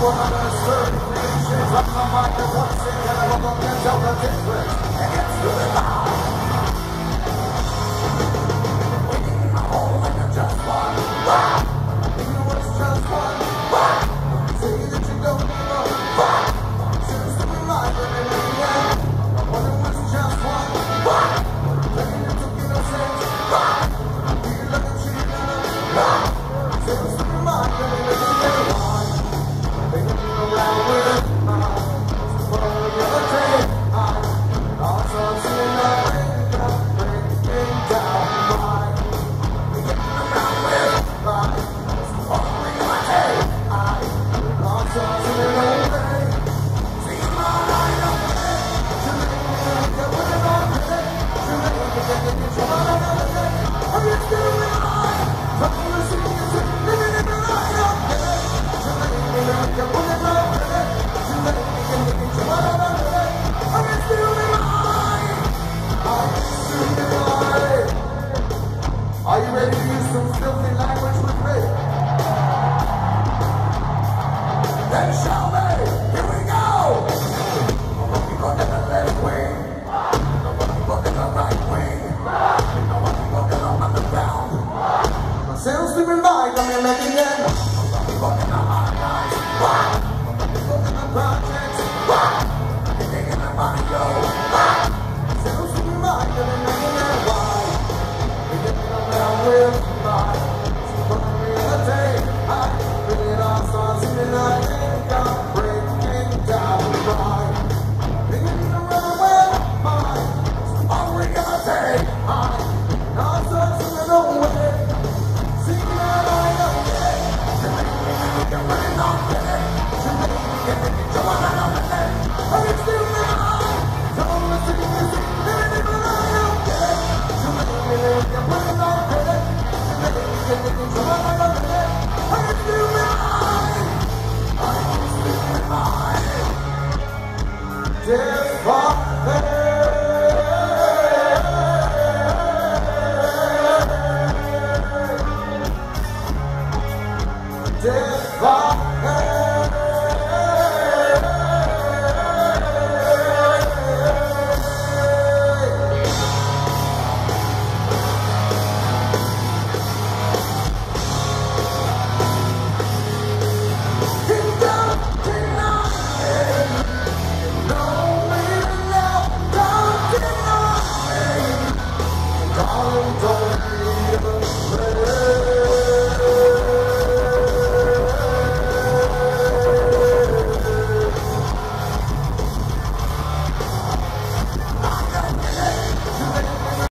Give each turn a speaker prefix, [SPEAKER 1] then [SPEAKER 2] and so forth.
[SPEAKER 1] Are you ready to use some filthy language with me? Then show me! Here we go! People in the left wing, people in the right wing, people in the underground. Myself sleeping by, coming back again. People in the hard nights, people in the projects, they're taking the money, yo. Myself sleeping by, coming back again. With my reality, I really lost something and I think I'm breaking down right. Thinking around with my reality, I lost something away. Seeing that I know it, to make me get running on it, to make me get into another day. Are you still alive? Don't listen to me, living in I don't get to make me get running on it. Death